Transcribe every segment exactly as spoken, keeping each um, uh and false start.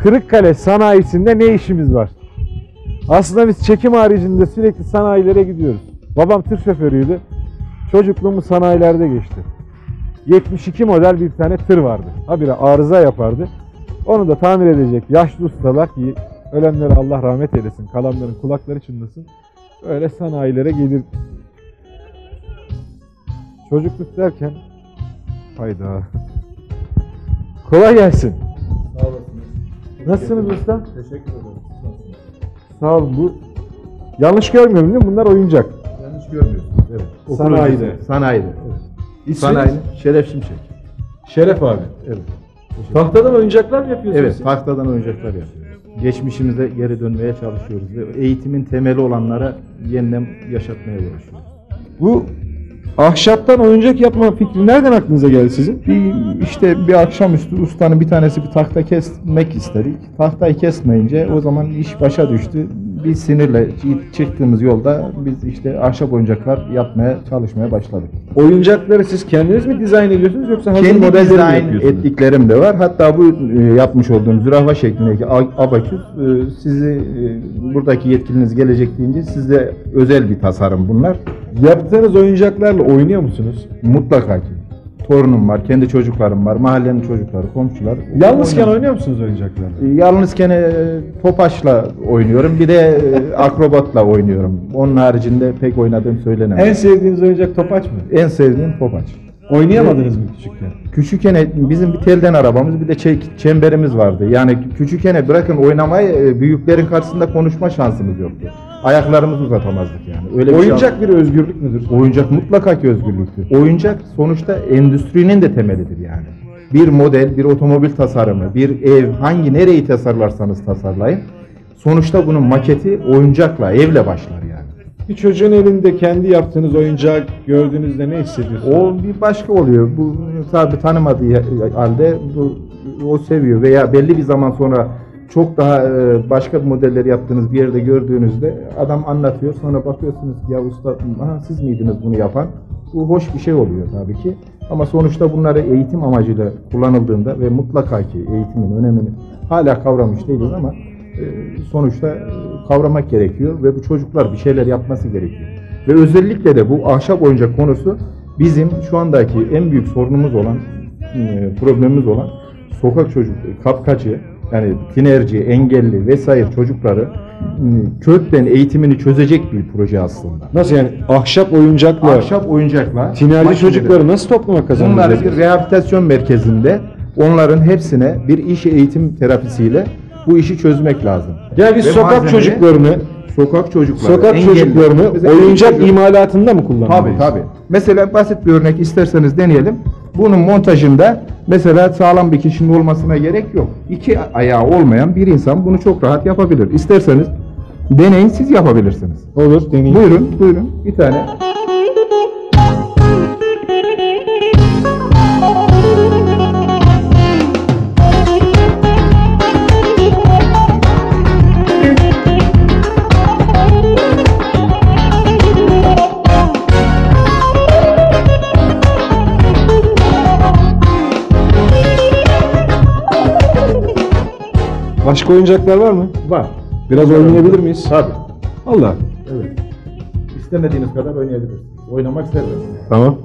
Kırıkkale sanayisinde ne işimiz var? Aslında biz çekim haricinde sürekli sanayilere gidiyoruz. Babam tır şoförüydü. Çocukluğumuz sanayilerde geçti. yetmiş iki model bir tane tır vardı. Habire arıza yapardı. Onu da tamir edecek yaşlı ustalar ki ölenlere Allah rahmet eylesin, kalanların kulakları çınlasın. Öyle sanayilere gelir. Çocukluk derken hayda. Kolay gelsin. Sağ olasınız. Nasılsınız usta? Teşekkür ederim. Nasılsınız? Sağ olun. Bu yanlış görmüyorum değil mi? Bunlar oyuncak. Yanlış görmüyorsunuz. Evet. O sanayide. Sanayide. Evet. İsminiz? Sanayide. Şeref Şimşek. Şeref abi. Evet. Tahtadan oyuncaklar mı yapıyorsunuz? Evet. Tahtadan oyuncaklar yapıyoruz. Geçmişimize geri dönmeye çalışıyoruz ve eğitimin temeli olanlara yeniden yaşatmaya uğraşıyoruz. Bu ahşaptan oyuncak yapma fikri nereden aklınıza geldi sizin? Bir, işte bir akşamüstü ustanın bir tanesi bir tahta kesmek istedik. Tahtayı kesmeyince o zaman iş başa düştü. Bir sinirle çıktığımız yolda biz işte ahşap oyuncaklar yapmaya çalışmaya başladık. Oyuncakları siz kendiniz mi dizayn ediyorsunuz yoksa hazır Kendi modelleri mi dizayn yapıyorsunuz? ettiklerim de var. Hatta bu e, yapmış olduğum zürafa şeklindeki abaküs e, sizi e, buradaki yetkiliniz gelecek deyince size özel bir tasarım bunlar. Yaptığınız oyuncaklarla oynuyor musunuz? Mutlaka ki. Torunum var, kendi çocuklarım var, mahallenin çocukları, komşular. Yalnızken Oynuyorum. oynuyor musunuz oyuncaklarla? E, Yalnızken e, topaçla oynuyorum. Bir de e, akrobatla oynuyorum. Onun haricinde pek oynadığım söylenemez. En sevdiğiniz oyuncak topaç mı? En sevdiğim topaç. Oynayamadınız mı küçükken? Küçükken bizim bir telden arabamız bir de çemberimiz vardı. Yani küçükken bırakın oynamayı büyüklerin karşısında konuşma şansımız yoktu. Ayaklarımızı uzatamazdık yani. Öyle bir Oyuncak şey... bir özgürlük müdür? Oyuncak mutlaka ki özgürlüktür. Oyuncak sonuçta endüstrinin de temelidir yani. Bir model, bir otomobil tasarımı, bir ev, hangi nereyi tasarlarsanız tasarlayın. Sonuçta bunun maketi oyuncakla, evle başlar yani. Bir çocuğun elinde kendi yaptığınız oyuncak gördüğünüzde ne hissediyorsunuz? O bir başka oluyor. Bu tabi tanımadığı halde bu, o seviyor veya belli bir zaman sonra çok daha başka modelleri yaptığınız bir yerde gördüğünüzde adam anlatıyor. Sonra bakıyorsunuz ki ya usta aha, siz miydiniz bunu yapan? Bu hoş bir şey oluyor tabii ki. Ama sonuçta bunları eğitim amacıyla kullanıldığında ve mutlaka ki eğitimin önemini hala kavramış değiliz ama sonuçta kavramak gerekiyor ve bu çocuklar bir şeyler yapması gerekiyor. Ve özellikle de bu ahşap oyuncak konusu bizim şu andaki en büyük sorunumuz olan, problemimiz olan sokak çocuk, kapkaçı, yani tinerci, engelli vesaire çocukları kökten eğitimini çözecek bir proje aslında. Nasıl yani ahşap oyuncakla, ahşap oyuncakla tinerci çocukları nasıl topluma kazandıracağız? Bunları bir rehabilitasyon merkezinde onların hepsine bir iş eğitim terapisiyle bu işi çözmek lazım. Yani biz Ve sokak çocuklarını, sokak çocukları, sokak engelli, çocuklarını mesela oyuncak çocuk, imalatında mı kullanmalıyız? Tabii tabii. Mesela basit bir örnek isterseniz deneyelim. Bunun montajında mesela sağlam bir kişinin olmasına gerek yok. İki ayağı olmayan bir insan bunu çok rahat yapabilir. İsterseniz deneyin, siz yapabilirsiniz. Olur, deneyin. Buyurun, buyurun. Bir tane. Başka oyuncaklar var mı? Var. Biraz oynayabilir miyiz? Tabii. Allah. Evet. İstemediğiniz kadar oynayabilirsiniz. Oynamak serbest. Tamam.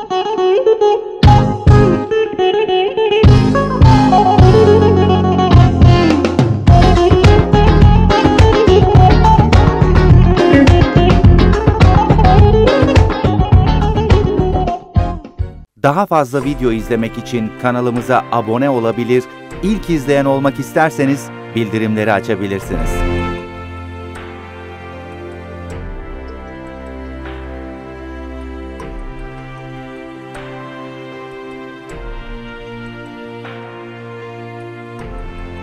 Daha fazla video izlemek için kanalımıza abone olabilir, ilk izleyen olmak isterseniz bildirimleri açabilirsiniz.